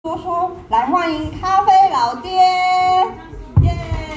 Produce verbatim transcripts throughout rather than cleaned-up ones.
叔叔，来欢迎咖啡老爹，耶！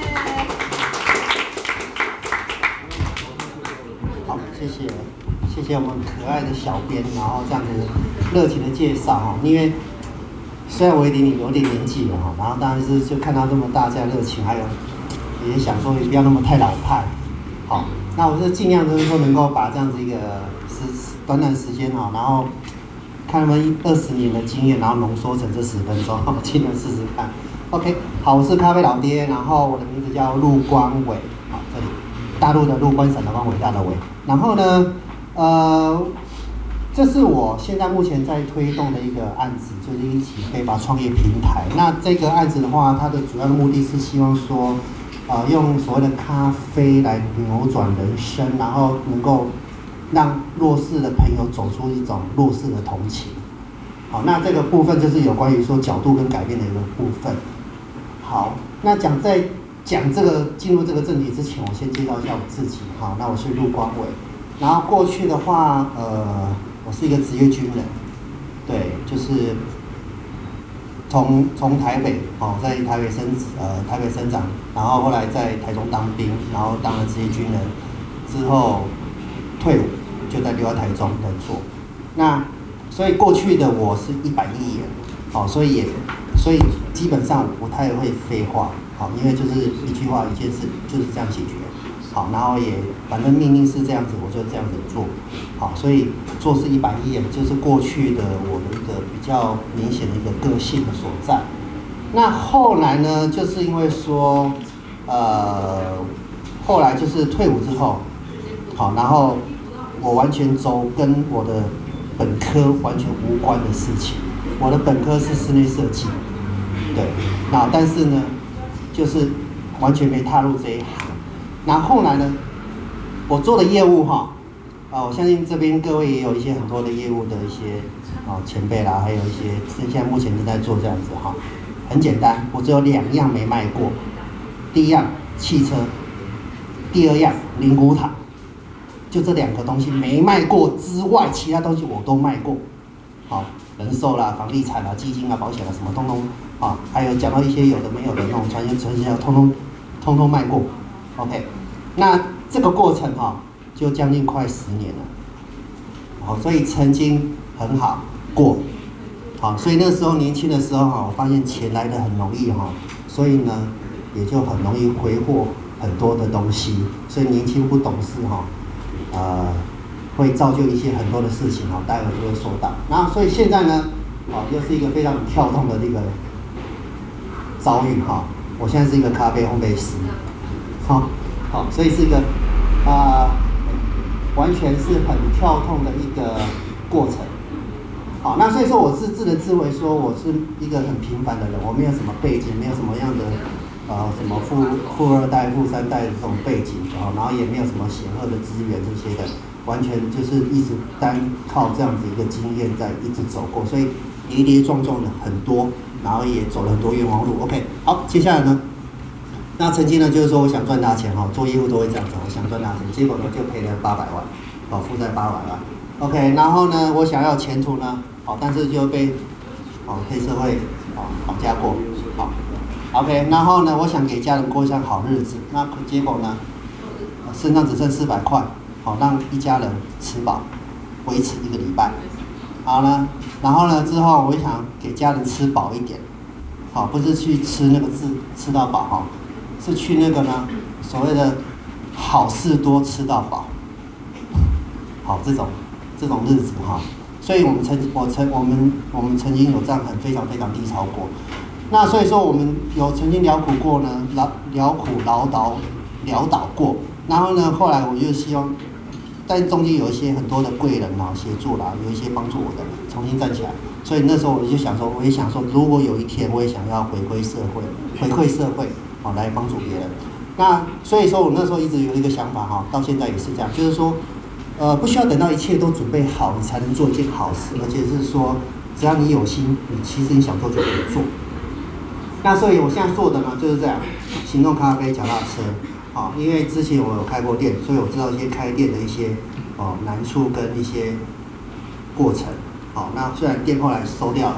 好，谢谢，谢谢我们可爱的小编，然后这样子热情的介绍哈。因为虽然我有点有点年纪了哈，然后当然是就看到这么大家热情，还有也想说也不要那么太老派，好，那我就尽量就是说能够把这样子一个时短短时间哈，然后看他们二十年的经验，然后浓缩成这十分钟，尽量试试看。OK， 好，我是咖啡老爹，然后我的名字叫陆光伟，好，这里大陆的陆，观赏的光，伟大的伟。然后呢，呃，这是我现在目前在推动的一个案子，就是一起可以把创业平台。那这个案子的话，它的主要的目的是希望说，呃，用所谓的咖啡来扭转人生，然后能够让弱势的朋友走出一种弱势的同情。好，那这个部分就是有关于说角度跟改变的一个部分。好，那讲在讲这个进入这个正题之前，我先介绍一下我自己。好，那我是陆光伟，然后过去的话，呃，我是一个职业军人，对，就是从从台北，哦，在台北生呃台北生长，然后后来在台中当兵，然后当了职业军人，之后退伍，就在留在台中在做。那所以过去的我是一板一眼，好，所以也所以基本上不太会废话，好，因为就是一句话一件事就是这样解决，好，然后也反正命令是这样子，我就这样子做，好，所以做事一板一眼就是过去的我的一个比较明显的一个个性的所在。那后来呢，就是因为说，呃，后来就是退伍之后，好，然后我完全走跟我的本科完全无关的事情。我的本科是室内设计，对，那但是呢，就是完全没踏入这一行。那后来呢，我做的业务哈，啊，我相信这边各位也有一些很多的业务的一些啊前辈啦，还有一些现在目前正在做这样子哈。很简单，我只有两样没卖过，第一样汽车，第二样灵骨塔。就这两个东西没卖过之外，其他东西我都卖过。好，人寿啦、房地产啦、基金啊、保险啊，什么通通啊，还有讲到一些有的没有的那种传销、传销，通通通通卖过。OK， 那这个过程哈、啊，就将近快十年了。好，所以曾经很好过。好，所以那时候年轻的时候哈，我发现钱来得很容易哈，所以呢，也就很容易挥霍很多的东西。所以年轻不懂事哈。呃，会造就一些很多的事情哈，待会就会说到。然后，所以现在呢，啊，又是一个非常跳动的这个遭遇哈。我现在是一个咖啡烘焙师，好，好，所以是一个啊、呃，完全是很跳动的一个过程。好，那所以说我是自的自为说我是一个很平凡的人，我没有什么背景，没有什么样的。呃，什么富富二代、富三代的这种背景，哦，然后也没有什么显赫的资源这些的，完全就是一直单靠这样子一个经验在一直走过，所以跌跌撞撞的很多，然后也走了很多冤枉路。OK， 好，接下来呢，那曾经呢就是说我想赚大钱哈，做业务都会这样子，我想赚大钱，结果呢就赔了八百万，哦，负债八百万。OK， 然后呢我想要前途呢，好，但是就被哦黑社会哦绑架过，好。OK， 然后呢，我想给家人过一下好日子，那结果呢，身上只剩四百块，好让一家人吃饱，维持一个礼拜。好呢，然后呢之后我想给家人吃饱一点，好，不是去吃那个字吃到饱哈，是去那个呢所谓的好事多吃到饱，好这种这种日子哈，所以我们曾我曾我们我们曾经有这样很非常非常低潮过。那所以说我们有曾经聊苦过呢，聊聊苦潦倒潦倒过，然后呢，后来我就希望，但中间有一些很多的贵人啊协助啦，有一些帮助我的重新站起来，所以那时候我就想说，我也想说，如果有一天我也想要回归社会，回馈社会，好来帮助别人。那所以说我那时候一直有一个想法哈，到现在也是这样，就是说，呃，不需要等到一切都准备好，你才能做一件好事，而且是说，只要你有心，你其实你想做就可以做。那所以我现在做的呢就是这样，行动咖啡、脚踏车，好，因为之前我有开过店，所以我知道一些开店的一些哦难处跟一些过程，好，那虽然店后来收掉了，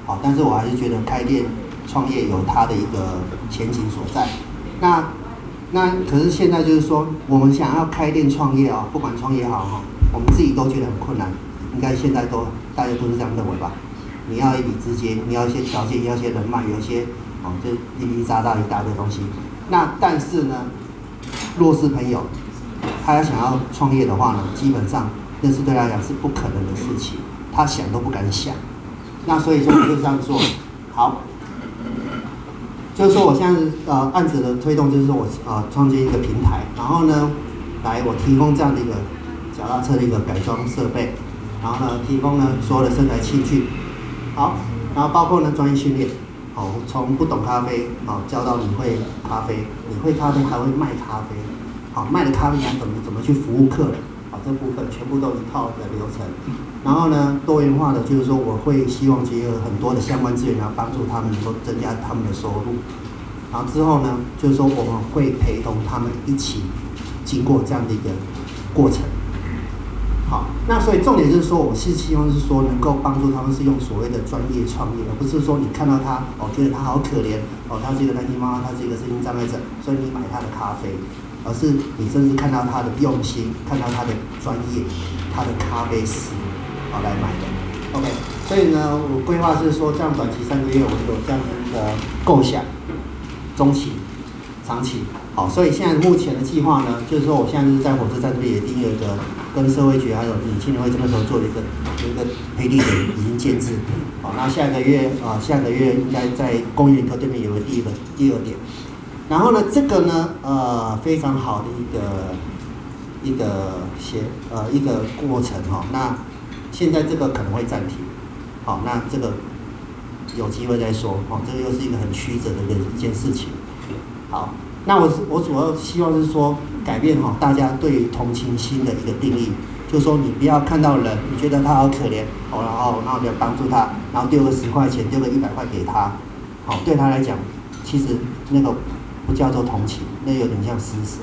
好，但是我还是觉得开店创业有它的一个前景所在。那那可是现在就是说，我们想要开店创业啊、哦，不管创业好哈，我们自己都觉得很困难，应该现在都大家都是这样认为吧？你要一笔资金，你要一些条件，要一些人脉，有一些哦，就零零杂杂一大堆东西。那但是呢，弱势朋友他要想要创业的话呢，基本上那是对他来讲是不可能的事情，他想都不敢想。那所以说我就这样做，好。就是说，我现在呃案子的推动，就是说我呃创建一个平台，然后呢，来我提供这样的一个脚踏车的一个改装设备，然后呢提供呢所有的生产器具，好，然后包括呢专业训练，哦，从不懂咖啡，哦教到你会咖啡，你会咖啡还会卖咖啡，好，卖的咖啡你要怎么怎么去服务客人，好，这部分全部都一套的流程。然后呢，多元化的就是说，我会希望结合很多的相关资源，然后帮助他们能够增加他们的收入。然后之后呢，就是说我们会陪同他们一起经过这样的一个过程。好，那所以重点就是说，我是希望是说能够帮助他们是用所谓的专业创业，而不是说你看到他哦，觉得他好可怜哦，他是一个单亲妈妈，他是一个身心障碍者，所以你买他的咖啡，而是你甚至看到他的用心，看到他的专业，他的咖啡师。好来买的 ，OK， 所以呢，我规划是说，这样短期三个月，我有这样的一个构想，中期、长期，好，所以现在目前的计划呢，就是说，我现在是在火车站这边也定了一个跟社会局还有你青年会这边合作的一个一个配地点已经建制，好，那下个月啊、呃，下个月应该在公园里头对面有个第一个第二点，然后呢，这个呢，呃，非常好的一个一个协呃一个过程哈、哦，那。现在这个可能会暂停，好，那这个有机会再说，哦，这个又是一个很曲折的一个一件事情。好，那我我主要希望是说改变哈大家对于同情心的一个定义，就是说你不要看到人，你觉得他好可怜，哦，然后然后你要帮助他，然后丢个十块钱，丢个一百块给他，好，对他来讲，其实那个不叫做同情，那有点像施舍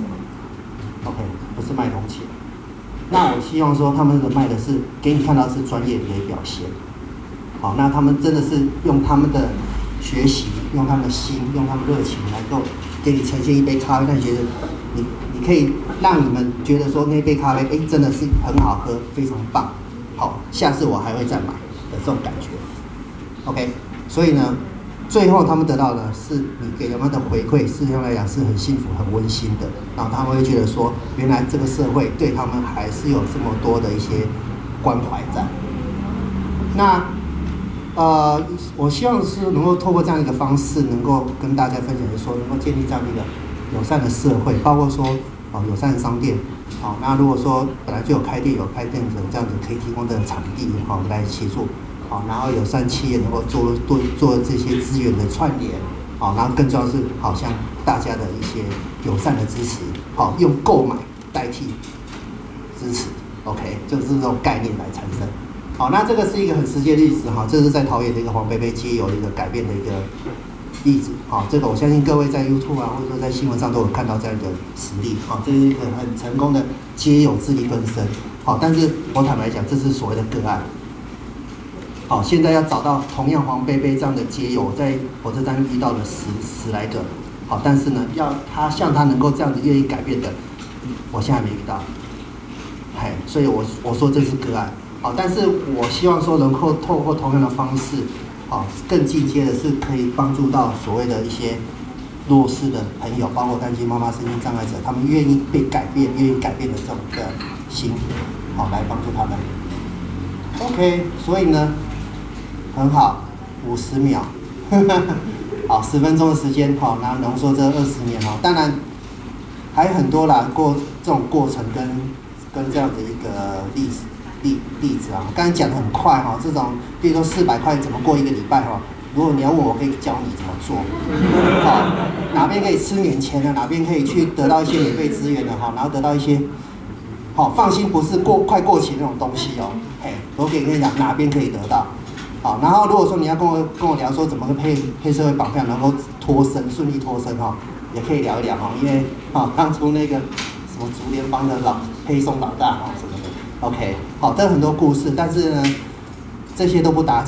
，OK， 不是卖同情。那我希望说，他们的卖的是给你看到是专业的一个表现，好，那他们真的是用他们的学习，用他们的心，用他们热情，来够给你呈现一杯咖啡，让你觉得你你可以让你们觉得说那杯咖啡，哎，真的是很好喝，非常棒，好，下次我还会再买的这种感觉 ，OK， 所以呢。最后，他们得到的是你给他们的回馈，事实上来讲是很幸福、很温馨的。然后他们会觉得说，原来这个社会对他们还是有这么多的一些关怀在。那呃，我希望是能够透过这样一个方式，能够跟大家分享，就是说能够建立这样一个友善的社会，包括说哦友善的商店。好，那如果说本来就有开店有开店的这样子可以提供的场地，好来协助。好，然后友善企业能够做做做这些资源的串联，好，然后更重要是好像大家的一些友善的支持，好，用购买代替支持 ，OK， 就是这种概念来产生。好，那这个是一个很实际的例子哈，这是在桃园的一个黄杯杯街友的一个改变的一个例子，好，这个我相信各位在 YouTube 啊，或者说在新闻上都有看到这样一个实例，好，这是一个很成功的街友自力更生，好，但是我坦白讲，这是所谓的个案。好，现在要找到同样黄杯杯这样的街友，在火车站遇到了十十来个，好，但是呢，要他像他能够这样子愿意改变的，我现在没遇到，嘿，所以我我说这是个案，好，但是我希望说能够透过同样的方式，好，更进阶的是可以帮助到所谓的一些弱势的朋友，包括单亲妈妈、身心障碍者，他们愿意被改变、愿意改变的这种的心，好，来帮助他们。OK， 所以呢。很好，五十秒，好，十分钟的时间，好，然后浓缩这二十年哦，当然还有很多啦，过这种过程跟跟这样的一个例子例例子啊，刚才讲的很快哈，这种比如说四百块怎么过一个礼拜哈，如果你要问我，可以教你怎么做，好，哪边可以吃免钱的，哪边可以去得到一些免费资源的哈，然后得到一些，好，放心，不是过快过期那种东西哦，嘿，我可以跟你讲哪边可以得到。好，然后如果说你要跟我跟我聊说怎么配配社会保障能够脱身顺利脱身哈，也可以聊一聊哈，因为啊当初那个什么竹联帮的老配送老大哈什么的 ，OK， 好，这很多故事，但是呢这些都不打紧，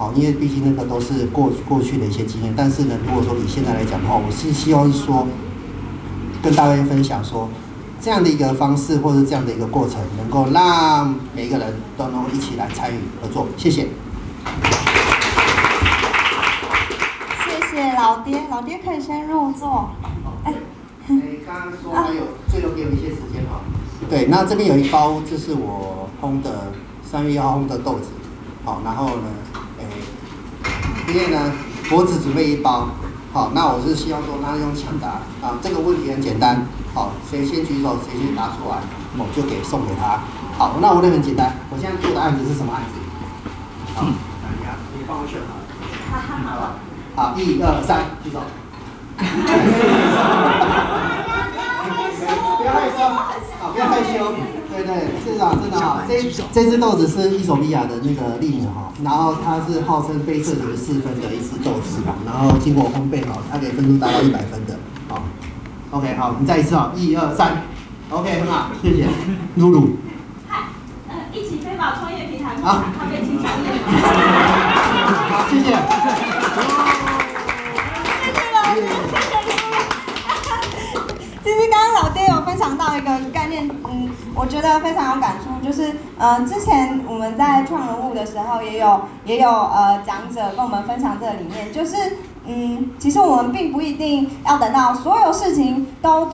好，因为毕竟那个都是过过去的一些经验。但是呢，如果说以现在来讲的话，我是希望说跟大家分享说，这样的一个方式或者这样的一个过程，能够让每一个人都能够一起来参与合作。谢谢。 谢谢老爹，老爹可以先入座。哎， 你刚刚说还有最后给我一些时间哈。对，那这边有一包，这是我烘的三月一号烘的豆子。好，然后呢，诶，因为呢，我只准备一包。好，那我是希望说，那用抢答啊，这个问题很简单。好，谁先举手，谁先答出来，我就给送给他。好，那我的很简单，我现在做的案子是什么案子？好，你看，你帮我选好了。好了，好，一二三，举手。不要害羞，好，不要害羞。对对，市长真的哈，这这只豆子是伊索比亚的那个利姆哈，然后它是号称非色觉四分的一只豆子哈，然后经过烘焙哈，它可以分数达到一百分的。好 ，OK， 好，我们再一次啊，一二三 ，OK， 很好，谢谢，露露。 嗨，呃，一起飞宝创业平台共享咖啡轻创业。 好，谢谢。 谢谢老爹，谢谢。其实刚刚老爹有分享到一个概念，嗯，我觉得非常有感触，就是，呃，之前我们在创人物的时候，也有也有呃讲者跟我们分享这个理念，就是，嗯，其实我们并不一定要等到所有事情都